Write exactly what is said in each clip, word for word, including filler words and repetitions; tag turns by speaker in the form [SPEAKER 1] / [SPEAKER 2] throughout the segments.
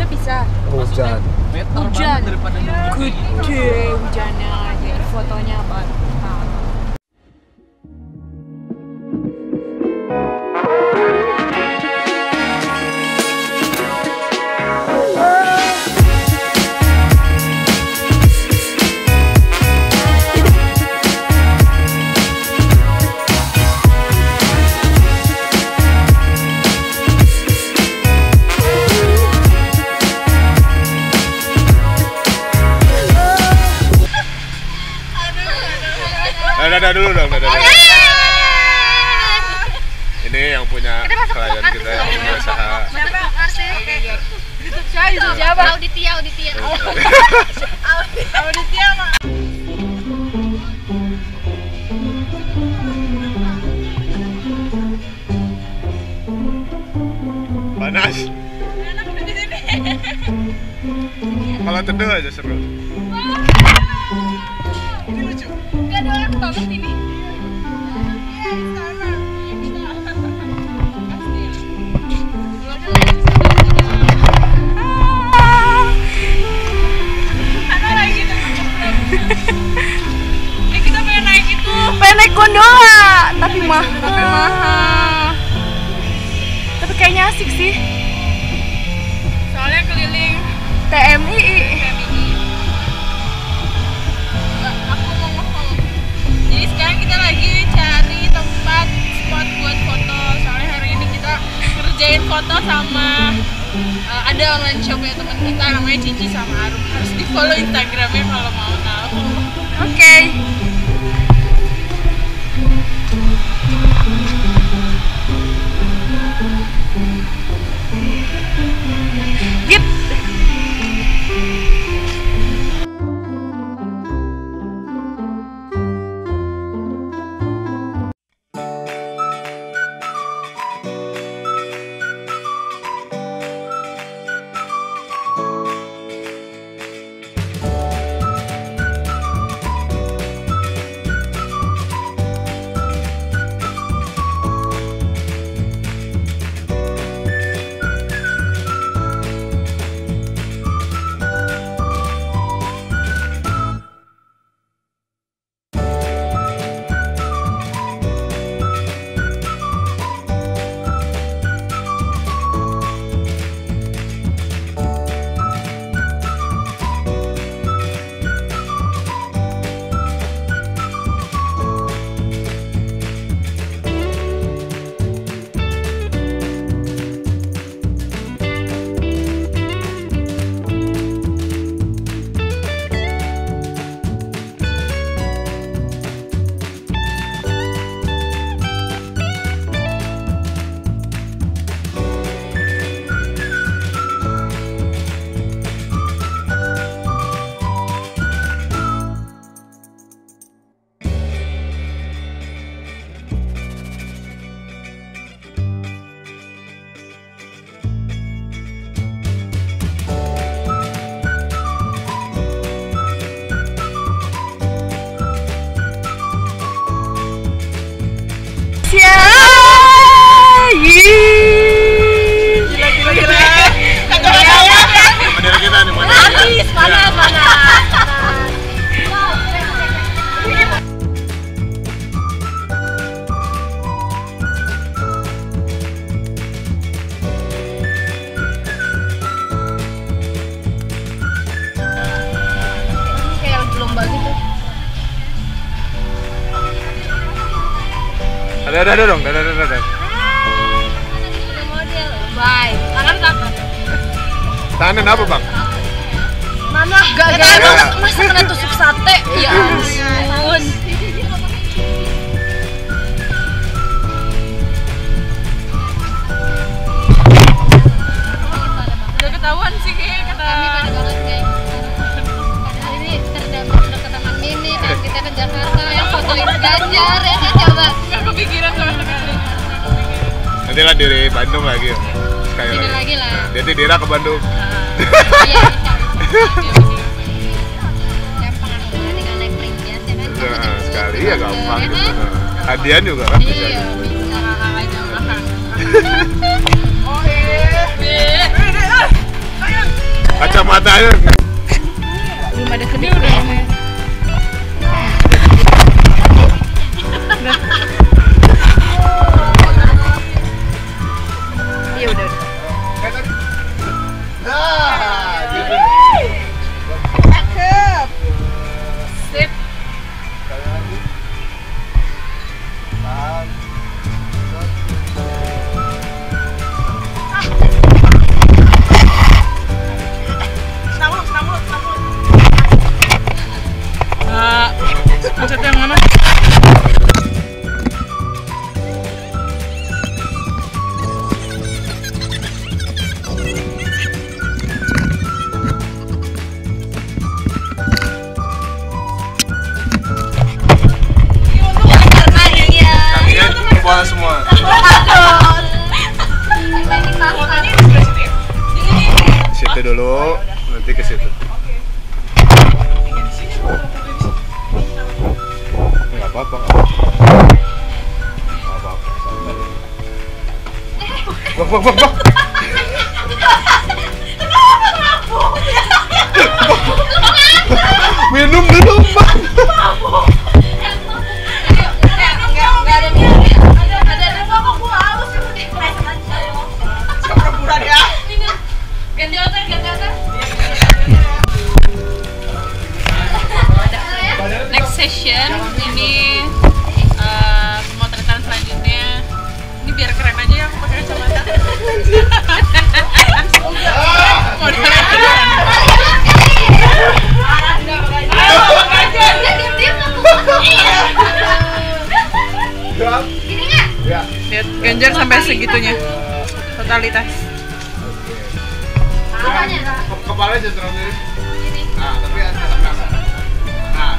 [SPEAKER 1] Sebenarnya bisa.
[SPEAKER 2] Hujan.
[SPEAKER 1] Hujan. Gede hujannya. Jadi fotonya apa?
[SPEAKER 2] Dadah dulu dong, dadah dulu. Ini yang punya klien kita yang punya usaha.
[SPEAKER 1] Siapa? Siapa? Siapa?
[SPEAKER 3] Auditia, Auditia.
[SPEAKER 1] Auditia mah.
[SPEAKER 2] Panas. Kalau teduh aja seru.
[SPEAKER 1] Ini lucu.
[SPEAKER 3] Gak ada orang banget ini.
[SPEAKER 1] Pengen naik gondola, tapi mah, tapi mahal. Tapi kayaknya asik sih. Soalnya keliling T M I.
[SPEAKER 3] Aku mau ngomong. Jadi sekarang kita lagi cari tempat spot buat foto. Soalnya hari ini kita kerjain foto sama uh, ada online shopnya teman kita namanya Cici sama Arum. Harus di follow Instagramnya kalau mau tahu.
[SPEAKER 1] Oke. Okay. Gip. Gila gila gila.
[SPEAKER 2] Model kita nih, model.
[SPEAKER 3] Habis, panas, panas.
[SPEAKER 1] Kayak lomba gitu.
[SPEAKER 2] Ada ada ada dong, ada ada ada.
[SPEAKER 3] Model. Bye. Tangan tangan.
[SPEAKER 2] Tangan apa bang?
[SPEAKER 1] Mana? Gak gak
[SPEAKER 2] Gak.
[SPEAKER 1] masa kena tusuk sate? Ya ampun.
[SPEAKER 3] Udah ketahuan sih kayaknya kata. Kami pada banget guys. Padahal ini terdapat dekat Taman Mini dan kita ke Jakarta yang fotoin Ganjar ya kan coba.
[SPEAKER 1] Gak kepikiran sama sekali.
[SPEAKER 2] Nanti lah dari Bandung lagi ya. Sekali
[SPEAKER 3] Sini
[SPEAKER 2] lagi.
[SPEAKER 3] lagi lah.
[SPEAKER 2] Jadi Dira ke Bandung.
[SPEAKER 3] Iya, gampang aku tinggal naik Pringgas ya kan.
[SPEAKER 2] Nah, sekali ya gampang
[SPEAKER 3] Ya
[SPEAKER 2] gitu.
[SPEAKER 3] kan?
[SPEAKER 2] Hadian juga kan bisa.
[SPEAKER 3] Iya, bisa kakak aja makan.
[SPEAKER 1] Oh iya.
[SPEAKER 3] Be.
[SPEAKER 2] matanya.
[SPEAKER 1] Belum ada kedip udah. Iya udah.
[SPEAKER 2] Nah, gitu.
[SPEAKER 3] Cakep. Sip.
[SPEAKER 2] Sekali lagi. Tahan.
[SPEAKER 3] Senang lu, senang lu, senang lu. Nah, maksudnya yang mana?
[SPEAKER 2] Kakinya kepala semua. Situ dulu, nanti ke situ. Nggak apa-apa. Nggak apa-apa. Santai. Bak, bak, bak, bak. Minum dulu, Bang.
[SPEAKER 3] Ganti otak, ganti otak. Next session ini uh, pemotretan selanjutnya. Ini biar keren aja ya aku pakai kacamata. Modelnya keren.
[SPEAKER 2] Ya.
[SPEAKER 1] Lihat Ganjar sampai segitunya. Totalitas.
[SPEAKER 2] Ke- Kepalanya jangan terlalu miring. Nah, tapi ya tetap ke atas. Nah,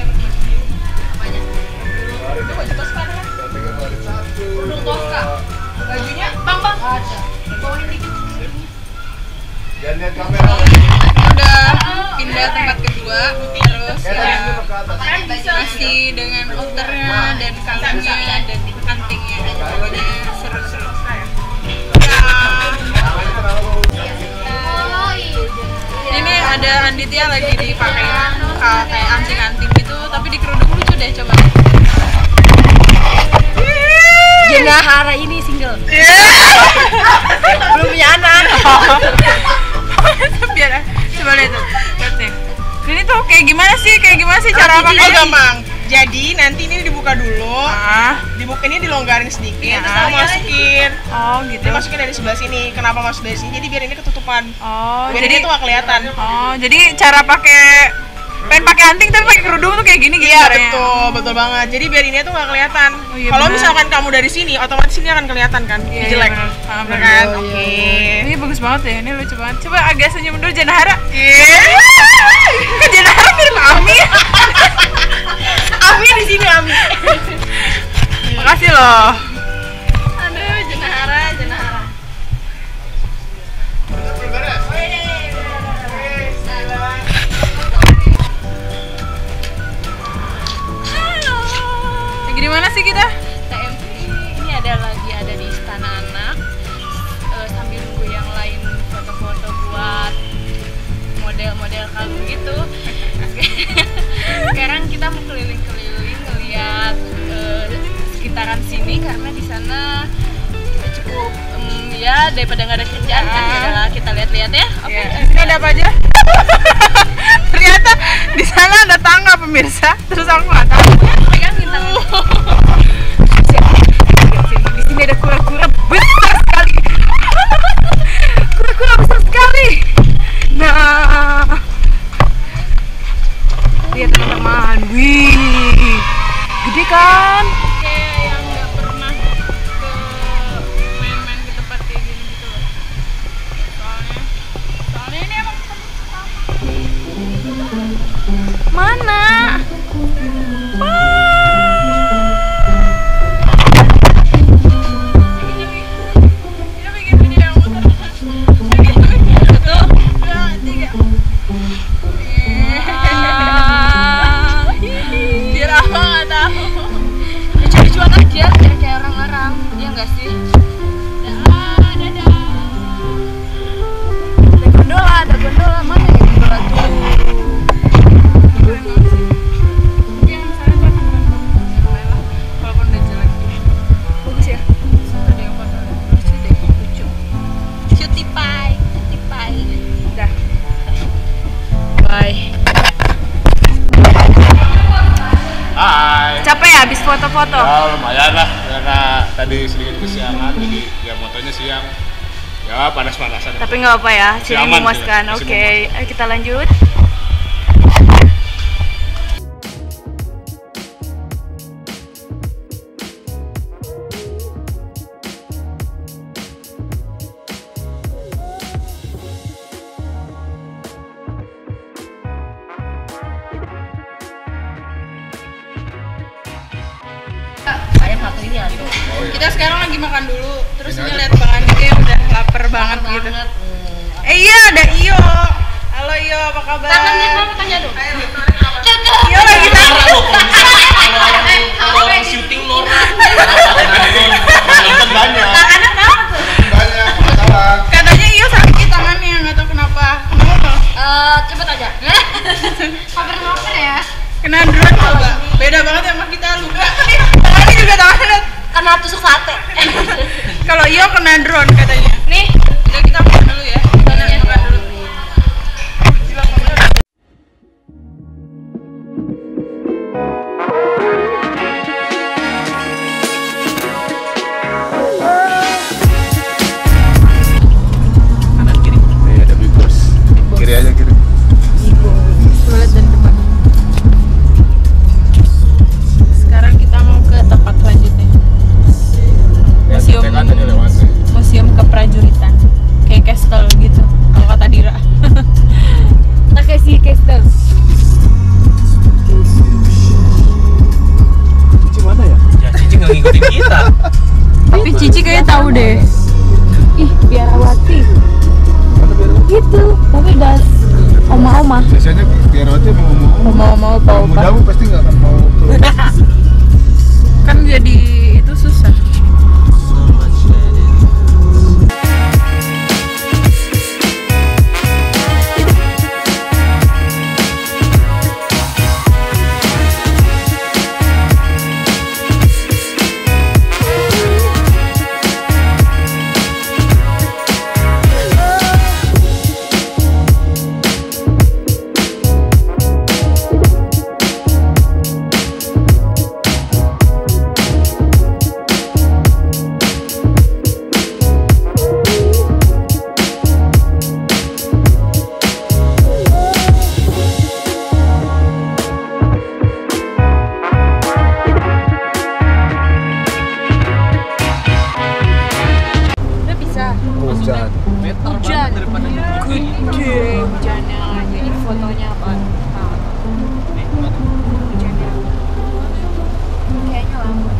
[SPEAKER 3] Itu baju Tosca kan?
[SPEAKER 2] tapi keluarin satu.
[SPEAKER 3] Udung Tosca.
[SPEAKER 2] dua.
[SPEAKER 3] Bajunya bang bang. Ada. Bawain dikit.
[SPEAKER 2] Jangan lihat kamera.
[SPEAKER 1] Udah pindah tempat kedua, terus
[SPEAKER 2] Eh, tadi
[SPEAKER 1] ya,
[SPEAKER 2] itu ke atas.
[SPEAKER 1] masih dengan outernya dan kalungnya dan antingnya. Pokoknya seru-seru.
[SPEAKER 2] Tangannya terlalu.
[SPEAKER 1] Ini ada Anditya lagi dipakai uh, kayak anting-anting gitu, tapi di kerudung lucu deh coba.
[SPEAKER 4] Jenahara ini single. Belum punya anak.
[SPEAKER 1] Biar coba lihat tuh. Lihat nih. Ini tuh kayak gimana sih? Kayak gimana sih cara
[SPEAKER 3] Oh
[SPEAKER 1] pakai?
[SPEAKER 3] gampang. Jadi nanti ini dibuka dulu.
[SPEAKER 1] Ah,
[SPEAKER 3] Dibuka ini dilonggarin sedikit,
[SPEAKER 1] Ya.
[SPEAKER 3] terus kamu masukin.
[SPEAKER 1] oh gitu.
[SPEAKER 3] Dimasukin dari sebelah sini. Kenapa masuk dari sini? Jadi biar ini ketutupan.
[SPEAKER 1] Oh,
[SPEAKER 3] Biar
[SPEAKER 1] jadi
[SPEAKER 3] dia tuh nggak kelihatan.
[SPEAKER 1] oh, jadi cara pakai pengen pakai anting tapi pakai kerudung tuh kayak gini gitu
[SPEAKER 3] Iya
[SPEAKER 1] caranya.
[SPEAKER 3] betul, betul banget. Jadi biar ini tuh nggak kelihatan.
[SPEAKER 1] Oh, iya,
[SPEAKER 3] Kalau
[SPEAKER 1] benar.
[SPEAKER 3] misalkan kamu dari sini, otomatis ini akan kelihatan kan?
[SPEAKER 1] Iya,
[SPEAKER 3] Jelek.
[SPEAKER 1] iya, benar. Ah,
[SPEAKER 3] Benar
[SPEAKER 1] benar.
[SPEAKER 3] kan?
[SPEAKER 4] Oh,
[SPEAKER 3] Oke.
[SPEAKER 1] Ini bagus banget ya, ini lucu banget. Coba agak senyum dulu Jenahara.
[SPEAKER 3] Iya.
[SPEAKER 1] Kok Jenahara mirip Ami?
[SPEAKER 3] Ami di sini Ami.
[SPEAKER 1] Makasih loh.
[SPEAKER 3] Aduh, Jenahara, Jenahara.
[SPEAKER 2] Beres.
[SPEAKER 1] Lagi di mana sih kita?
[SPEAKER 4] T M P ini ada lagi ada di Istana Anak. Eh, sambil nunggu yang lain foto-foto buat model-model kalung gitu. Sekarang kita mau keliling-keliling ngeliat eh, sekitaran sini karena di sana kita cukup em, ya daripada nggak ada kerjaan kan ya udahlah kita lihat-lihat ya. Oke.
[SPEAKER 1] Ya, di sini ada apa aja? Ternyata di sana ada tangga pemirsa. Terus aku nggak tahu.
[SPEAKER 4] Pegangin tangan.
[SPEAKER 1] Di sini ada kura-kura besar sekali. Kura-kura besar sekali. Nah, lihat teman-teman. Wih, gede kan?
[SPEAKER 4] Kayak yang nggak pernah ke main-main ke tempat kayak gini gitu loh. Soalnya, soalnya ini emang
[SPEAKER 1] Mana? Wah, foto-foto?
[SPEAKER 2] Ya lumayan lah, karena tadi sedikit kesiangan, jadi ya motonya siang. Ya panas-panasan.
[SPEAKER 1] Tapi nggak apa ya,
[SPEAKER 2] Masih
[SPEAKER 1] jadi
[SPEAKER 2] aman,
[SPEAKER 1] memuaskan.
[SPEAKER 2] masih
[SPEAKER 1] Oke, ayo kita lanjut.
[SPEAKER 4] Ayam satu ini ada.
[SPEAKER 2] Oh, iya.
[SPEAKER 3] Kita sekarang lagi makan dulu, terus
[SPEAKER 2] Ini
[SPEAKER 3] ngeliat
[SPEAKER 2] aja.
[SPEAKER 3] Bang Andi kayak udah lapar banget gitu.
[SPEAKER 4] Banget. Hmm.
[SPEAKER 3] Eh iya ada Iyo. Halo Iyo, apa kabar?
[SPEAKER 4] Tangannya kamu tanya dong.
[SPEAKER 3] Iyo lagi
[SPEAKER 5] Nora loh, kalau orang syuting Nora.
[SPEAKER 2] Nonton banyak.
[SPEAKER 3] Tangannya kenapa tuh?
[SPEAKER 2] Banyak masalah.
[SPEAKER 3] Katanya Iyo sakit tangannya, nggak tahu kenapa. Kenapa?
[SPEAKER 4] Eh, cepet aja. Cover-cover ya.
[SPEAKER 3] Kena drone coba. Beda banget sama kita luka. Tangannya juga tangannya.
[SPEAKER 4] Kena tusuk sate.
[SPEAKER 3] Kalau Iyo kena drone katanya.
[SPEAKER 4] Nih,
[SPEAKER 3] Udah kita makan dulu ya. Kita
[SPEAKER 4] Iya.
[SPEAKER 3] makan dulu.
[SPEAKER 5] Kanan kiri.
[SPEAKER 2] Nih ada Big Boss. Kiri aja kiri.
[SPEAKER 3] Sekarang kita mau ke tempat selanjutnya. Museum
[SPEAKER 2] Kan tadi lewat nih.
[SPEAKER 3] Museum Keprajuritan. Kayak castle gitu. Kalau kata Dira.
[SPEAKER 1] Takeshi Castle.
[SPEAKER 2] Cici mana ya?
[SPEAKER 5] Ya Cici nggak ngikutin kita.
[SPEAKER 1] Tapi Cici kayaknya tahu deh. Ih, Biarawati.
[SPEAKER 2] Mana biar
[SPEAKER 1] Gitu, tapi udah oma-oma.
[SPEAKER 2] biasanya biar roti mau mau
[SPEAKER 1] Oma-oma
[SPEAKER 2] kalau
[SPEAKER 1] opa-opa.
[SPEAKER 2] mudamu pasti nggak akan mau tuh.
[SPEAKER 3] Kan jadi itu susah.
[SPEAKER 1] Udah bisa.
[SPEAKER 2] Hujan.
[SPEAKER 5] Meter
[SPEAKER 1] Hujan.
[SPEAKER 5] banget daripada
[SPEAKER 1] Gede hujannya. Jadi fotonya apa? Nah, hujannya. Kayaknya lama.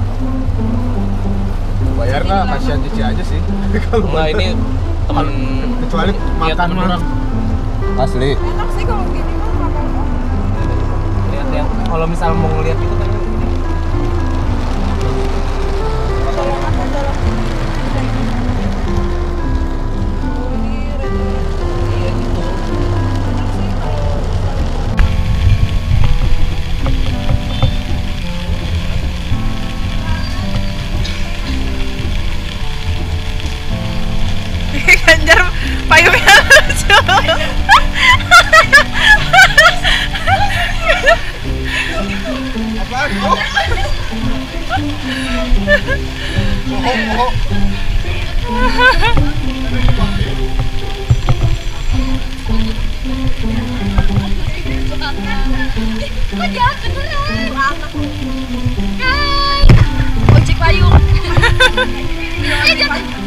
[SPEAKER 2] Bayar nggak? Kasihan Cici aja sih. Kalau
[SPEAKER 5] Nah ini teman
[SPEAKER 2] kecuali
[SPEAKER 5] lihat
[SPEAKER 2] makan
[SPEAKER 5] temen
[SPEAKER 2] mah.
[SPEAKER 5] orang.
[SPEAKER 2] Asli.
[SPEAKER 3] Enak sih kalau gini mah nggak apa-apa.
[SPEAKER 5] Lihat-lihat. Kalau misal mau ngeliat itu kan ini.
[SPEAKER 3] Ganjar payungnya lucu.
[SPEAKER 2] Apaan? Oh. Oh, oh.
[SPEAKER 4] kok jahat beneran? Hai, ojek payung. Eh, jatuh.